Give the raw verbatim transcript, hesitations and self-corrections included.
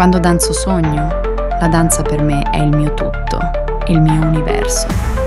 Quando danzo sogno, la danza per me è il mio tutto, il mio universo.